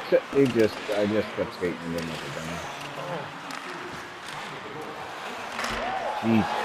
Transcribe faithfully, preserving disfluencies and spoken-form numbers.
He just, I just kept skating and didn't know what to do. Jeez.